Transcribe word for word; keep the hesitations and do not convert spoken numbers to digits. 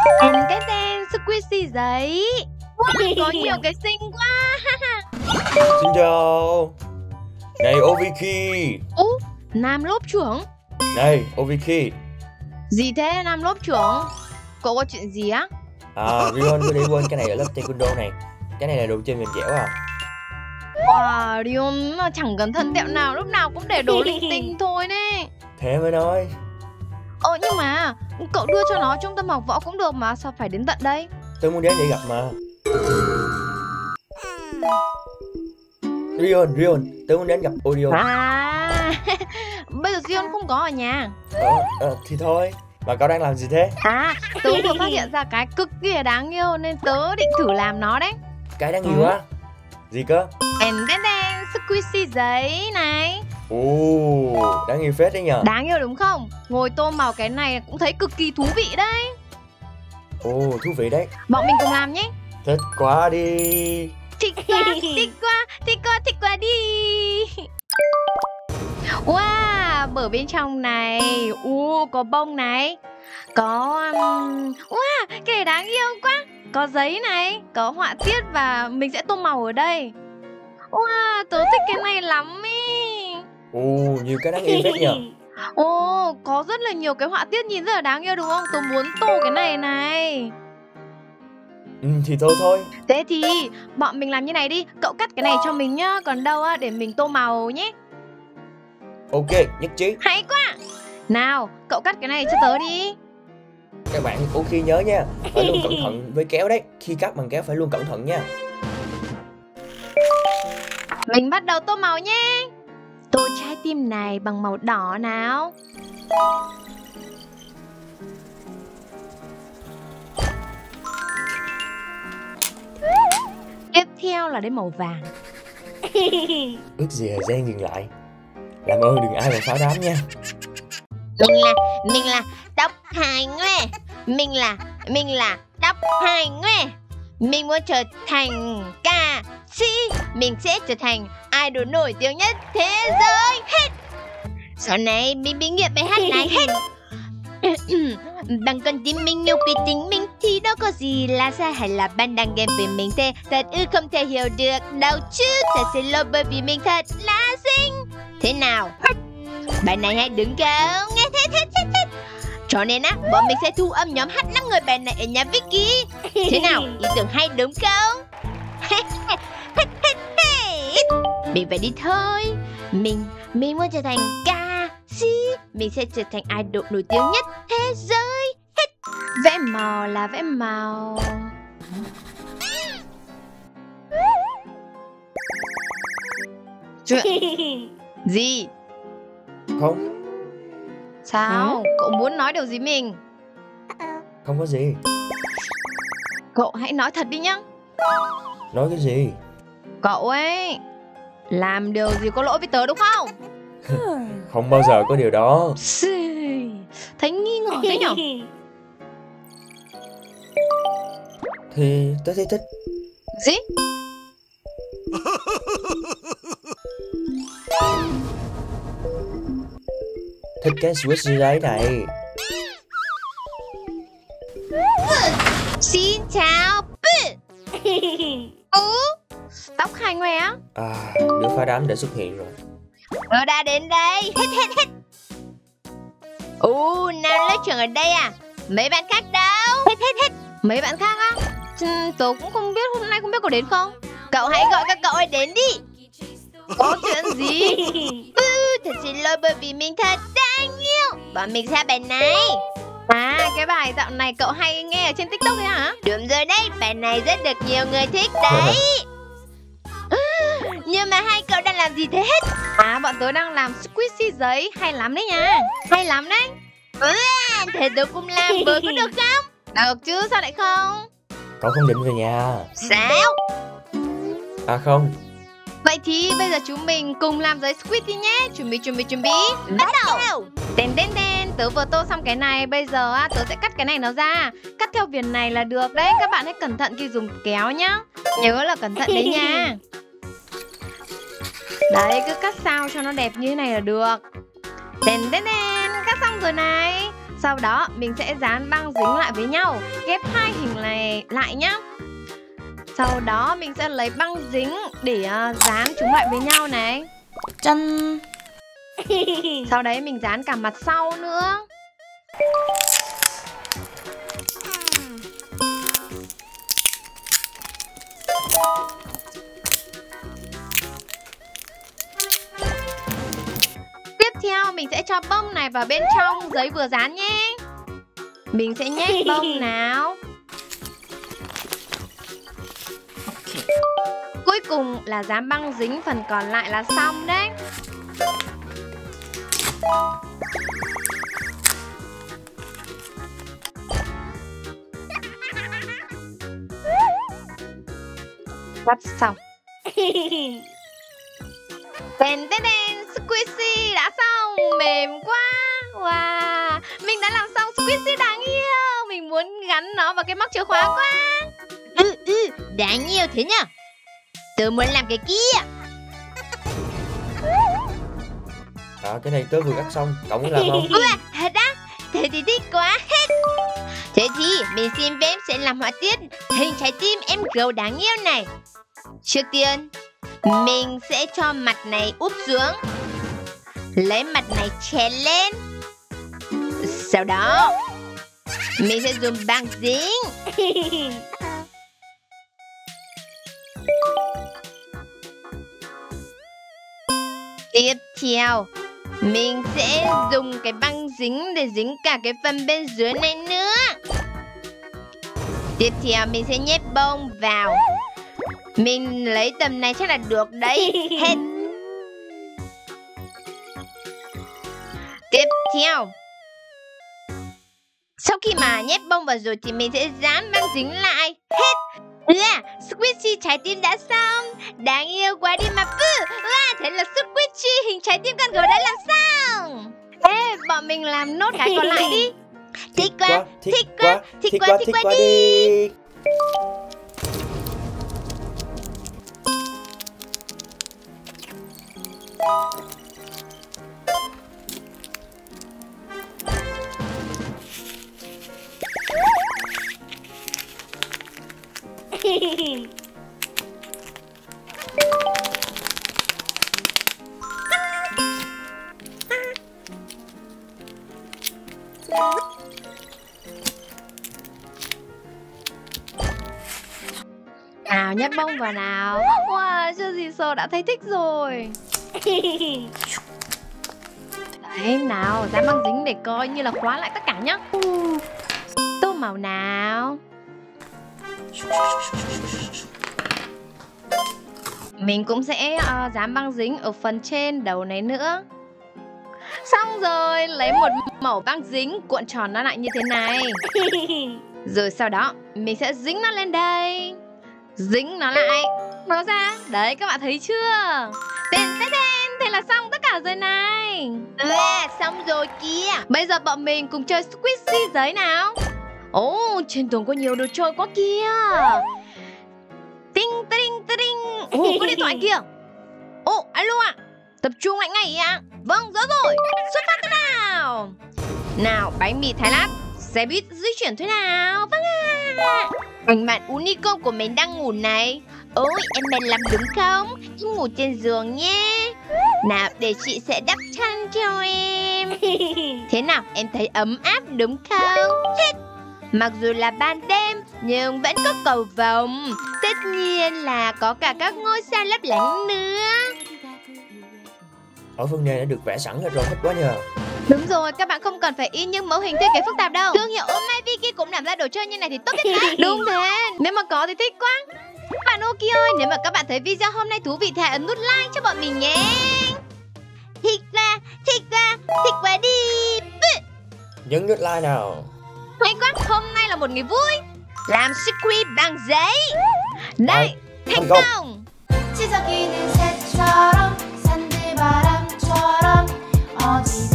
Em tên tên squishy giấy. Wow, có nhiều cái xinh quá. Xin chào. Này Oviki. Ú, Nam lốp trưởng. Này Oviki. Gì thế Nam lốp trưởng? Cậu có chuyện gì á? À Rion có để quên cái này ở lớp taekwondo này. Cái này là đồ chơi mềm dẻo à. Wow, Rion chẳng cẩn thận tẹo nào, lúc nào cũng để đồ linh tinh thôi đấy. Thế mới nói. Ờ nhưng mà cậu đưa cho nó trung tâm học võ cũng được mà, sao phải đến tận đây? Tôi muốn đến để gặp mà. Rion, Rion, tôi muốn đến gặp Orion. À, bây giờ Rion không có ở nhà. Ờ, ờ, thì thôi. Mà cậu đang làm gì thế? À, tớ vừa phát hiện ra cái cực kỳ là đáng yêu nên tớ định thử làm nó đấy. Cái đáng yêu á? Gì cơ? Em đen đen squishy giấy này. Ồ, đáng yêu phết đấy nhờ. Đáng yêu đúng không? Ngồi tô màu cái này cũng thấy cực kỳ thú vị đấy. Ồ, thú vị đấy. Bọn mình cùng làm nhé. Thích quá đi. Thích quá, thích quá, thích quá, thích quá đi. Wow, bờ bên trong này. Ồ, có bông này. Có um... wow, cái này đáng yêu quá. Có giấy này, có họa tiết và mình sẽ tô màu ở đây. Wow, tớ thích cái này lắm ý. Ồ, nhiều cái đáng yêu phết nhờ. Ồ, có rất là nhiều cái họa tiết nhìn rất là đáng yêu đúng không? Tớ muốn tô cái này này. Ừ, thì thôi thôi. Thế thì bọn mình làm như này đi. Cậu cắt cái này cho mình nhá. Còn đâu á, để mình tô màu nhé. Ok, nhất trí. Hay quá. Nào, cậu cắt cái này cho tớ đi. Các bạn ok nhớ nha. Phải luôn cẩn thận với kéo đấy. Khi cắt bằng kéo phải luôn cẩn thận nha. Mình bắt đầu tô màu nhé. Tô trái tim này bằng màu đỏ nào. Tiếp theo là đến màu vàng. Ước gì thời gian dừng lại. Làm ơn đừng ai mà phá đám nha. Mình là, mình là tóc Hải Ngoe. Mình là, mình là tóc Hải Ngoe. Mình muốn trở thành ca sĩ. Mình sẽ trở thành idol nổi tiếng nhất thế giới. Hết. Sau này mình bị nghiện bài hát này hết. Bằng con tim mình yêu quý tính mình thì đâu có gì là sai, hay là bạn đang ghen về mình thế? Thật ư không thể hiểu được đâu chứ. Thật xin lỗi bởi vì mình thật là xinh. Thế nào? Bài này hay đúng không? Nghe thế thế thế thế. Cho nên á, bọn mình sẽ thu âm nhóm hát năm người bài này ở nhà Vicky. Thế nào? Ý tưởng hay đúng không? Mình phải đi thôi. Mình, mình muốn trở thành ca sĩ. Mình sẽ trở thành idol nổi tiếng nhất thế giới. Hết. Vẽ màu là vẽ màu. Chuyện gì? Không. Sao? Ừ? Cậu muốn nói điều gì mình? Không có gì. Cậu hãy nói thật đi nhá. Nói cái gì? Cậu ấy làm điều gì có lỗi với tớ đúng không? Không bao giờ có điều đó. Thấy nghi ngờ thế nhở? Thì tớ thấy thích. Gì? Thích cái switch giấy này. Xin chào. Ừ, tóc Hải Ngoe á. À, đứa phá đám đã xuất hiện rồi. Nó đã đến đây. Hết hết hết. Ồ, Nam lớp trưởng ở đây à? Mấy bạn khác đâu? Hết hết hết. Mấy bạn khác á? Ừ, tớ cũng không biết, hôm nay không biết có đến không. Cậu hãy gọi các cậu ấy đến đi. Có chuyện gì? Ừ, thật xin lỗi bởi vì mình thật đáng yêu. Bọn mình ra bài này. À, cái bài dạo này cậu hay nghe ở trên TikTok đấy hả? Đúng rồi đấy, bài này rất được nhiều người thích đấy. Nhưng mà hai cậu đang làm gì thế hết? À, bọn tớ đang làm squishy giấy. Hay lắm đấy nha. Hay lắm đấy. À, thế tớ cũng làm với có được không? Được chứ, sao lại không? Cậu không định về nhà. Sao? À không. Vậy thì bây giờ chúng mình cùng làm giấy squishy nhé. Chuẩn bị, chuẩn bị, chuẩn bị. Bắt đầu. Tên tên tên, tớ vừa tô xong cái này. Bây giờ á, tớ sẽ cắt cái này nó ra. Cắt theo viền này là được đấy. Các bạn hãy cẩn thận khi dùng kéo nhá. Nhớ là cẩn thận đấy nha. Đấy, cứ cắt sao cho nó đẹp như thế này là được. Tên tên tên, cắt xong rồi này. Sau đó mình sẽ dán băng dính lại với nhau, ghép hai hình này lại nhá. Sau đó mình sẽ lấy băng dính để uh, dán chúng lại với nhau này. Chân. Sau đấy mình dán cả mặt sau nữa. Tiếp theo mình sẽ cho bông này vào bên trong giấy vừa dán nhé. Mình sẽ nhét bông nào. Cuối cùng là dán băng dính phần còn lại là xong đấy. Sắp xong. Tên tên tên, squishy đã xong, mềm quá. Wow, mình đã làm xong squishy đáng yêu. Mình muốn gắn nó vào cái móc chìa khóa quá. Ừ ừ, đáng yêu thế nhỉ. Tớ muốn làm cái kia. À, cái này tớ vừa cắt xong, cậu muốn làm không? Ủa, thật á? Thế thì thích quá hết. Thế thì mình xin phép sẽ làm họa tiết hình trái tim em gấu đáng yêu này. Trước tiên mình sẽ cho mặt này úp xuống, lấy mặt này chèn lên. Sau đó mình sẽ dùng băng dính. Tiếp theo mình sẽ dùng cái băng dính để dính cả cái phần bên dưới này nữa. Tiếp theo mình sẽ nhét bông vào. Mình lấy tầm này chắc là được đấy. Hết. Tiếp theo, sau khi mà nhét bông vào rồi thì mình sẽ dán băng dính lại. Hết. À, squishy trái tim đã xong. Đáng yêu quá đi mà bư. À, thế là squishy hình trái tim con gấu đã làm xong. Ê, bọn mình làm nốt cái còn lại đi. Thích quá, thích quá, thích quá, thích quá đi. Nào, nhét bông vào nào. Wow, chưa gì sờ đã thấy thích rồi. Đấy, nào, dán băng dính để coi như là khóa lại tất cả nhá. Tô màu nào. Mình cũng sẽ uh, dán băng dính ở phần trên đầu này nữa. Xong rồi, lấy một mẩu băng dính cuộn tròn nó lại như thế này. Rồi sau đó mình sẽ dính nó lên đây. Dính nó lại, nó ra. Đấy, các bạn thấy chưa? Tên tên tên, thế là xong tất cả rồi này. À, xong rồi kia. Bây giờ bọn mình cùng chơi squishy giấy nào. Ồ, oh, trên tường có nhiều đồ chơi quá kia. Tinh tinh tinh. Ồ, oh, có điện thoại kìa. Ồ, oh, alo ạ. À. Tập trung lại ngay ạ. À. Vâng, rõ rồi. Xuất phát thế nào. Nào, bánh mì Thái Lát. Xe buýt di chuyển thế nào. Vâng ạ. Anh bạn unicorn của mình đang ngủ này. Ôi, em bèn làm đúng không? Em ngủ trên giường nhé. Nào, để chị sẽ đắp chăn cho em. Thế nào, em thấy ấm áp đúng không? Hết. Mặc dù là ban đêm nhưng vẫn có cầu vồng. Tất nhiên là có cả các ngôi sao lấp lánh nữa. Ở phần nền đã được vẽ sẵn rồi, thích quá nhờ. Đúng rồi, các bạn không cần phải in những mẫu hình thiết kế phức tạp đâu. Thương hiệu Oh My Vicky cũng làm ra đồ chơi như này thì tốt nhất đấy. Đúng thế, nếu mà có thì thích quá. Bạn Oki ơi, nếu mà các bạn thấy video hôm nay thú vị thì hãy ấn nút like cho bọn mình nhé. Thích quá, thích quá, thích quá đi. Nhấn nút like nào. Hay quá, hôm nay là một ngày vui. Làm squishy bằng giấy. Đây, thành công. 지저귀는 새처럼 산들바람처럼 어디